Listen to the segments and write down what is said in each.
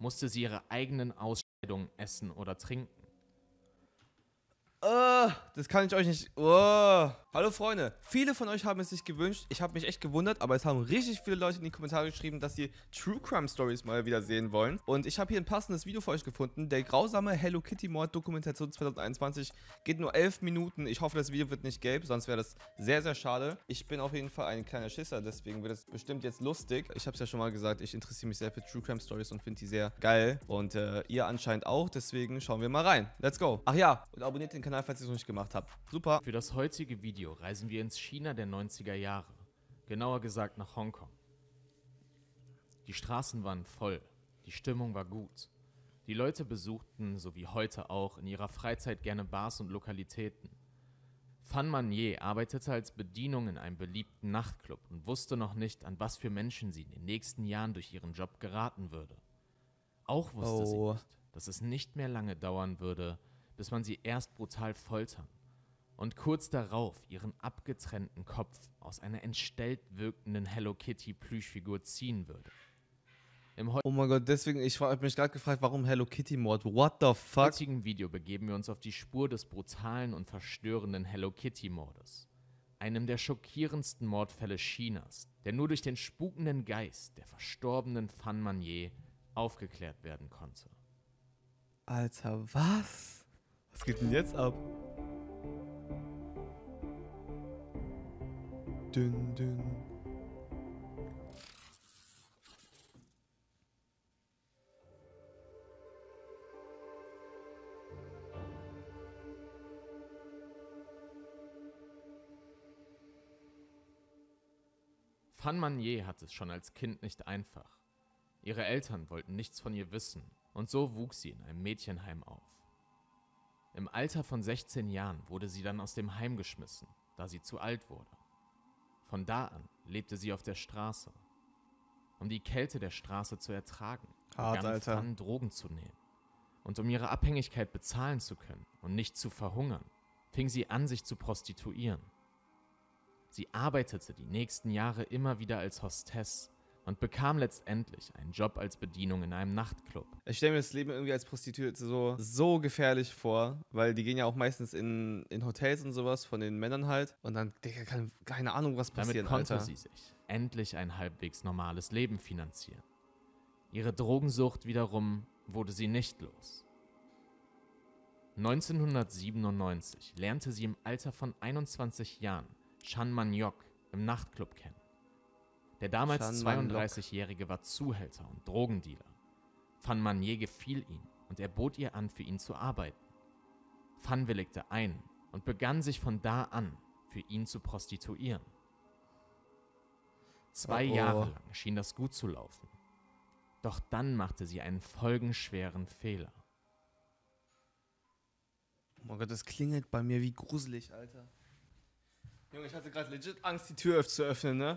musste sie ihre eigenen Ausscheidungen essen oder trinken. Das kann ich euch nicht. Hallo Freunde, viele von euch haben es sich gewünscht. Ich habe mich echt gewundert, aber es haben richtig viele Leute in die Kommentare geschrieben, dass sie True Crime Stories mal wieder sehen wollen. Und ich habe hier ein passendes Video für euch gefunden. Der grausame Hello Kitty Mord Dokumentation 2021 geht nur 11 Minuten. Ich hoffe, das Video wird nicht gelb, sonst wäre das sehr, sehr schade. Ich bin auf jeden Fall ein kleiner Schisser, deswegen wird es bestimmt jetzt lustig. Ich habe es ja schon mal gesagt, ich interessiere mich sehr für True Crime Stories und finde die sehr geil. Und ihr anscheinend auch, deswegen schauen wir mal rein. Let's go. Ach ja, und abonniert den Kanal, falls ihr es noch nicht gemacht habt. Super. Für das heutige Video reisen wir ins China der 90er Jahre, genauer gesagt nach Hongkong. Die Straßen waren voll, die Stimmung war gut. Die Leute besuchten, so wie heute auch, in ihrer Freizeit gerne Bars und Lokalitäten. Fan Manier arbeitete als Bedienung in einem beliebten Nachtclub und wusste noch nicht, an was für Menschen sie in den nächsten Jahren durch ihren Job geraten würde. Auch wusste sie nicht, dass es nicht mehr lange dauern würde, bis man sie erst brutal foltern und kurz darauf ihren abgetrennten Kopf aus einer entstellt wirkenden Hello Kitty Plüschfigur ziehen würde. Im Oh mein Gott, deswegen, ich habe mich gerade gefragt, warum Hello Kitty Mord? What the fuck? heutigen Video begeben wir uns auf die Spur des brutalen und verstörenden Hello Kitty Mordes. Einem der schockierendsten Mordfälle Chinas, der nur durch den spukenden Geist der verstorbenen Fan Manier aufgeklärt werden konnte. Alter, was? Was geht denn jetzt ab? Dünn, dünn. Fan Manier hatte es schon als Kind nicht einfach. Ihre Eltern wollten nichts von ihr wissen und so wuchs sie in einem Mädchenheim auf. Im Alter von 16 Jahren wurde sie dann aus dem Heim geschmissen, da sie zu alt wurde. Von da an lebte sie auf der Straße. Um die Kälte der Straße zu ertragen, begann Fan Drogen zu nehmen. Und um ihre Abhängigkeit bezahlen zu können und nicht zu verhungern, fing sie an, sich zu prostituieren. Sie arbeitete die nächsten Jahre immer wieder als Hostess und bekam letztendlich einen Job als Bedienung in einem Nachtclub. Ich stelle mir das Leben irgendwie als Prostituierte so gefährlich vor, weil die gehen ja auch meistens in Hotels und sowas von den Männern halt und dann, Digga, keine Ahnung, was passiert, Damit konnte Alter. sie sich endlich ein halbwegs normales Leben finanzieren. Ihre Drogensucht wiederum wurde sie nicht los. 1997 lernte sie im Alter von 21 Jahren Chan Man-yok im Nachtclub kennen. Der damals 32-Jährige war Zuhälter und Drogendealer. Fan Manier gefiel ihm und er bot ihr an, für ihn zu arbeiten. Fan willigte ein und begann sich von da an für ihn zu prostituieren. 2 Jahre lang schien das gut zu laufen. Doch dann machte sie einen folgenschweren Fehler. Oh mein Gott, das klingelt bei mir wie gruselig, Alter. Junge, ich hatte gerade legit Angst, die Tür zu öffnen, ne?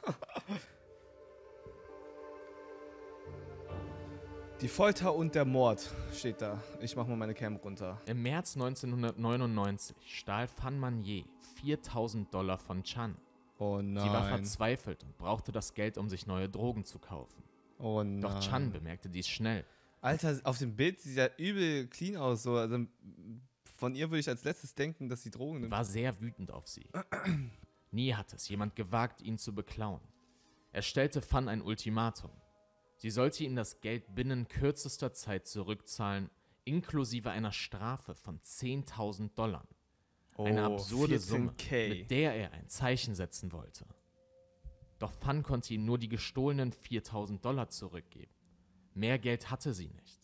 Die Folter und der Mord steht da. Ich mach mal meine Cam runter. Im März 1999 stahl Fan Manier $4.000 von Chan. Oh nein. Sie war verzweifelt und brauchte das Geld, um sich neue Drogen zu kaufen. Oh nein. Doch Chan bemerkte dies schnell. Alter, auf dem Bild sieht ja übel clean aus. So. Also, von ihr würde ich als letztes denken, dass sie Drogen nimmt. War sehr wütend auf sie. Nie hatte es jemand gewagt, ihn zu beklauen. Er stellte Fan ein Ultimatum. Sie sollte ihm das Geld binnen kürzester Zeit zurückzahlen, inklusive einer Strafe von $10.000. Eine absurde Summe, mit der er ein Zeichen setzen wollte. Doch Fan konnte ihm nur die gestohlenen $4.000 zurückgeben. Mehr Geld hatte sie nicht.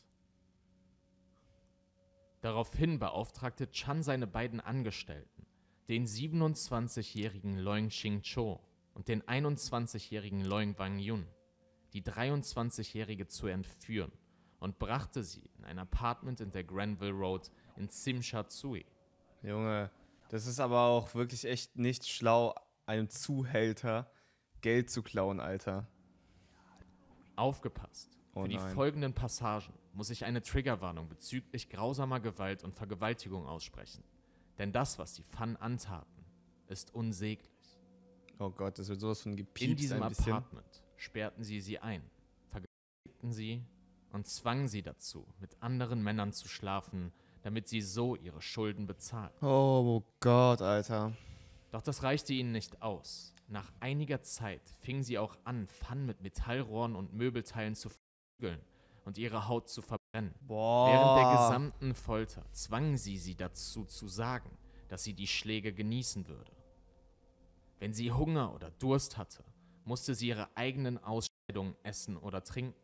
Daraufhin beauftragte Chan seine beiden Angestellten, den 27-jährigen Leung Ching-cho und den 21-jährigen Leung Wang-yun, die 23-jährige zu entführen und brachte sie in ein Apartment in der Granville Road in Tsim Sha Tsui. Junge, das ist aber auch wirklich echt nicht schlau, einem Zuhälter Geld zu klauen, Alter. Aufgepasst! Für die folgenden Passagen muss ich eine Triggerwarnung bezüglich grausamer Gewalt und Vergewaltigung aussprechen. Denn das, was die Fan antaten, ist unsäglich. Oh Gott, das wird sowas von gepiepst. In diesem Apartment sperrten sie ein, vergewaltigten sie und zwang sie dazu, mit anderen Männern zu schlafen, damit sie so ihre Schulden bezahlt. Oh Gott, Alter. Doch das reichte ihnen nicht aus. Nach einiger Zeit fing sie auch an, Fan mit Metallrohren und Möbelteilen zu verprügeln und ihre Haut zu verbrennen. Boah. Während der gesamten Folter zwang sie dazu zu sagen, dass sie die Schläge genießen würde. Wenn sie Hunger oder Durst hatte, musste sie ihre eigenen Ausscheidungen essen oder trinken.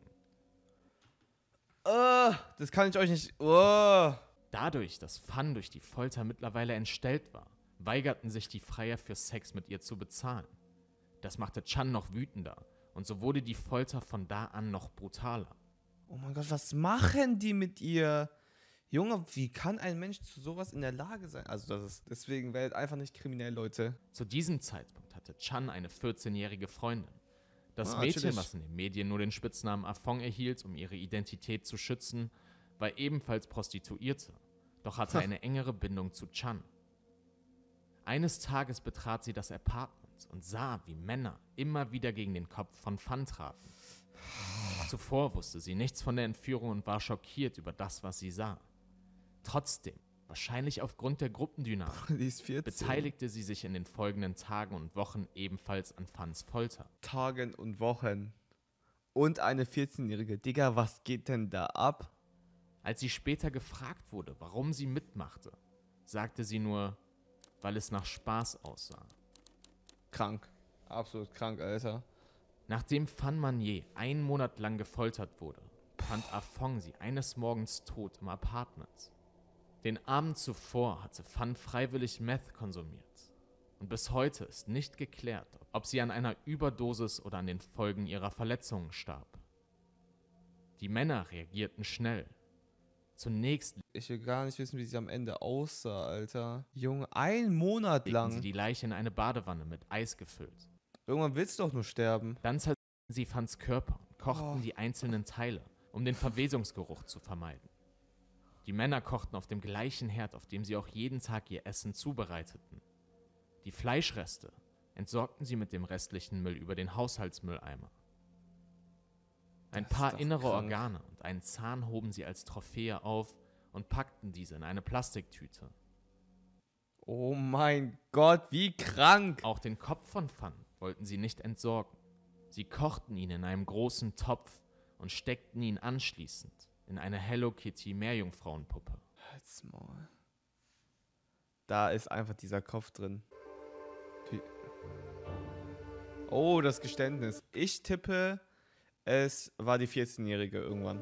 Das kann ich euch nicht. Oh. Dadurch, dass Fan durch die Folter mittlerweile entstellt war, weigerten sich die Freier für Sex mit ihr zu bezahlen. Das machte Chan noch wütender und so wurde die Folter von da an noch brutaler. Oh mein Gott, was machen die mit ihr? Junge, wie kann ein Mensch zu sowas in der Lage sein? Also deswegen werdet einfach nicht kriminell, Leute. Zu diesem Zeitpunkt hatte Chan eine 14-jährige Freundin. Das Ah, Mädchen, natürlich. was in den Medien nur den Spitznamen Afong erhielt, um ihre Identität zu schützen, war ebenfalls Prostituierte, doch hatte eine engere Bindung zu Chan. Eines Tages betrat sie das Apartment und sah, wie Männer immer wieder gegen den Kopf von Fan traten. Zuvor wusste sie nichts von der Entführung und war schockiert über das, was sie sah. Trotzdem, wahrscheinlich aufgrund der Gruppendynamik, Die ist 14. beteiligte sie sich in den folgenden Tagen und Wochen ebenfalls an Fans Folter. Tagen und Wochen. Und eine 14-Jährige. Digga, was geht denn da ab? Als sie später gefragt wurde, warum sie mitmachte, sagte sie nur, weil es nach Spaß aussah. Krank. Absolut krank, Alter. Nachdem Fan Manier 1 Monat lang gefoltert wurde, fand Afong sie eines Morgens tot im Apartment. Den Abend zuvor hatte Fan freiwillig Meth konsumiert. Und bis heute ist nicht geklärt, ob sie an einer Überdosis oder an den Folgen ihrer Verletzungen starb. Die Männer reagierten schnell. Zunächst Ich will gar nicht wissen, wie sie am Ende aussah, Alter. Junge, 1 Monat legten sie lang. die Leiche in eine Badewanne mit Eis gefüllt. Irgendwann willst du doch nur sterben. Dann zersetzten sie Fans Körper und kochten Oh. die einzelnen Teile, um den Verwesungsgeruch zu vermeiden. Die Männer kochten auf dem gleichen Herd, auf dem sie auch jeden Tag ihr Essen zubereiteten. Die Fleischreste entsorgten sie mit dem restlichen Müll über den Haushaltsmülleimer. Ein Das ist paar doch innere krank. Organe und einen Zahn hoben sie als Trophäe auf und packten diese in eine Plastiktüte. Oh mein Gott, wie krank. Auch den Kopf von Fan wollten sie nicht entsorgen. Sie kochten ihn in einem großen Topf und steckten ihn anschließend in eine Hello Kitty Meerjungfrauenpuppe. Halt's Maul. Da ist einfach dieser Kopf drin. Oh, das Geständnis. Ich tippe, es war die 14-Jährige irgendwann.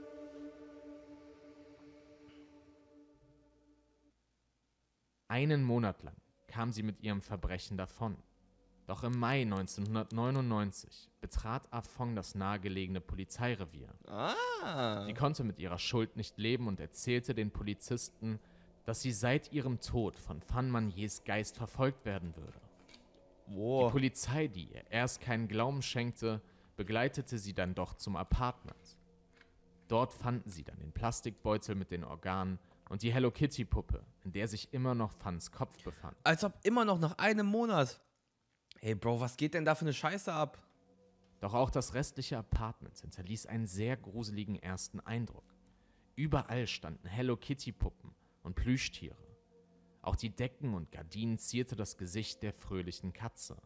Einen Monat lang kam sie mit ihrem Verbrechen davon. Doch im Mai 1999 betrat Afong das nahegelegene Polizeirevier. Ah. Sie konnte mit ihrer Schuld nicht leben und erzählte den Polizisten, dass sie seit ihrem Tod von Fan Maniers Geist verfolgt werden würde. Die Wow. Polizei, die ihr erst keinen Glauben schenkte, begleitete sie dann doch zum Apartment. Dort fanden sie dann den Plastikbeutel mit den Organen und die Hello Kitty Puppe, in der sich immer noch Fans Kopf befand. Als ob immer noch nach einem Monat. Hey Bro, was geht denn da für eine Scheiße ab? Doch auch das restliche Apartment hinterließ einen sehr gruseligen ersten Eindruck. Überall standen Hello Kitty Puppen und Plüschtiere. Auch die Decken und Gardinen zierte das Gesicht der fröhlichen Katze.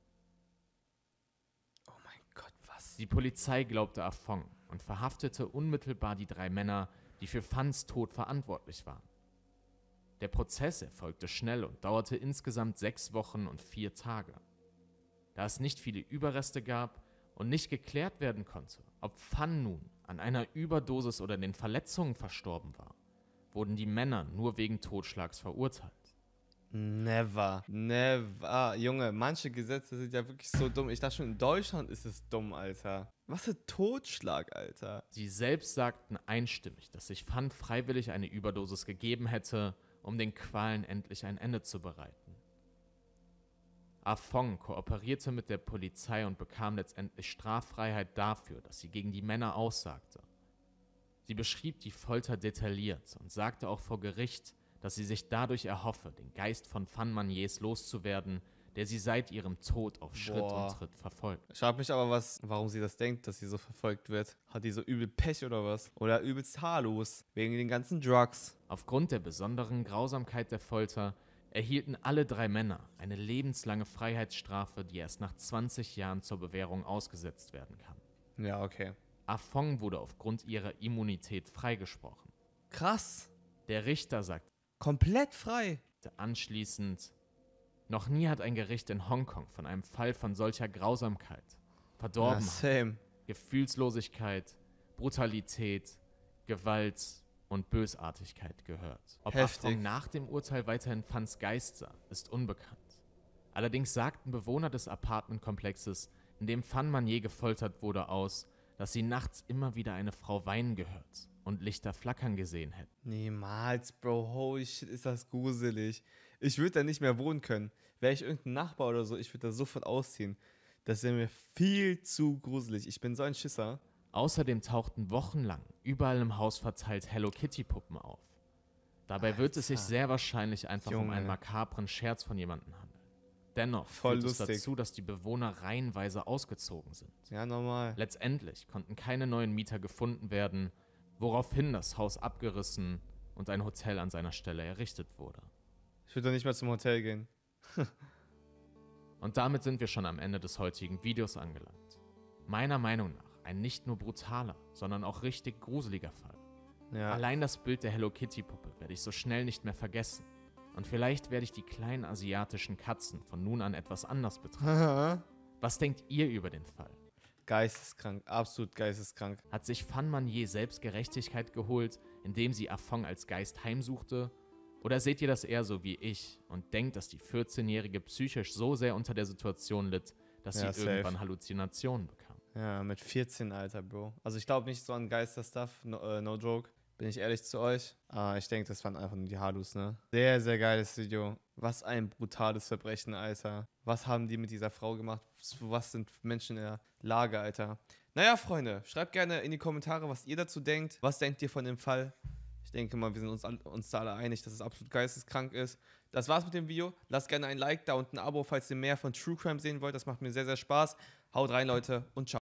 Oh mein Gott, was? Die Polizei glaubte Afong und verhaftete unmittelbar die 3 Männer, die für Fans Tod verantwortlich waren. Der Prozess erfolgte schnell und dauerte insgesamt 6 Wochen und 4 Tage. Da es nicht viele Überreste gab und nicht geklärt werden konnte, ob Fan nun an einer Überdosis oder den Verletzungen verstorben war, wurden die Männer nur wegen Totschlags verurteilt. Never. Never. Junge, manche Gesetze sind ja wirklich so dumm. Ich dachte schon, in Deutschland ist es dumm, Alter. Was für Totschlag, Alter. Sie selbst sagten einstimmig, dass sich Fan freiwillig eine Überdosis gegeben hätte, um den Qualen endlich ein Ende zu bereiten. Afong kooperierte mit der Polizei und bekam letztendlich Straffreiheit dafür, dass sie gegen die Männer aussagte. Sie beschrieb die Folter detailliert und sagte auch vor Gericht, dass sie sich dadurch erhoffe, den Geist von Fan Maniers loszuwerden, der sie seit ihrem Tod auf Schritt und Tritt verfolgt. Ich frage mich aber, warum sie das denkt, dass sie so verfolgt wird. Hat die so übel Pech oder was? Oder übelst haarlos, wegen den ganzen Drugs. Aufgrund der besonderen Grausamkeit der Folter erhielten alle 3 Männer eine lebenslange Freiheitsstrafe, die erst nach 20 Jahren zur Bewährung ausgesetzt werden kann. Ja, okay. Afong wurde aufgrund ihrer Immunität freigesprochen. Krass. Der Richter sagte Komplett frei. anschließend: Noch nie hat ein Gericht in Hongkong von einem Fall von solcher Grausamkeit, Verdorbenheit, Gefühlslosigkeit, Brutalität, Gewalt und Bösartigkeit gehört. Ob Afong nach dem Urteil weiterhin Phans Geist sah, ist unbekannt. Allerdings sagten Bewohner des Apartmentkomplexes, in dem Phan Man-je gefoltert wurde, aus, dass sie nachts immer wieder eine Frau weinen gehört und Lichter flackern gesehen hätten. Niemals, Bro. Holy shit, ist das gruselig. Ich würde da nicht mehr wohnen können. Wäre ich irgendein Nachbar oder so, ich würde da sofort ausziehen. Das wäre mir viel zu gruselig. Ich bin so ein Schisser. Außerdem tauchten wochenlang überall im Haus verteilt Hello-Kitty-Puppen auf. Dabei wird es sich sehr wahrscheinlich einfach um einen makabren Scherz von jemandem handeln. Dennoch führt es dazu, dass die Bewohner reihenweise ausgezogen sind. Ja, normal. Letztendlich konnten keine neuen Mieter gefunden werden, woraufhin das Haus abgerissen und ein Hotel an seiner Stelle errichtet wurde. Ich würde doch nicht mehr zum Hotel gehen. Und damit sind wir schon am Ende des heutigen Videos angelangt. Meiner Meinung nach ein nicht nur brutaler, sondern auch richtig gruseliger Fall. Ja. Allein das Bild der Hello Kitty Puppe werde ich so schnell nicht mehr vergessen. Und vielleicht werde ich die kleinen asiatischen Katzen von nun an etwas anders betrachten. Was denkt ihr über den Fall? Geisteskrank, absolut geisteskrank. Hat sich Phan Man-je selbst Gerechtigkeit geholt, indem sie Afong als Geist heimsuchte? Oder seht ihr das eher so wie ich und denkt, dass die 14-Jährige psychisch so sehr unter der Situation litt, dass sie irgendwann Halluzinationen bekam? Ja, mit 14, Alter, Bro. Also ich glaube nicht so an Geisterstuff, no joke. Bin ich ehrlich zu euch. Ich denke, das waren einfach nur die Halus, ne? Sehr, sehr geiles Video. Was ein brutales Verbrechen, Alter. Was haben die mit dieser Frau gemacht? Was sind Menschen in der Lage, Alter? Naja, Freunde, schreibt gerne in die Kommentare, was ihr dazu denkt. Was denkt ihr von dem Fall? Ich denke mal, wir sind uns da alle einig, dass es absolut geisteskrank ist. Das war's mit dem Video. Lasst gerne ein Like da und ein Abo, falls ihr mehr von True Crime sehen wollt. Das macht mir sehr, sehr Spaß. Haut rein, Leute, und ciao.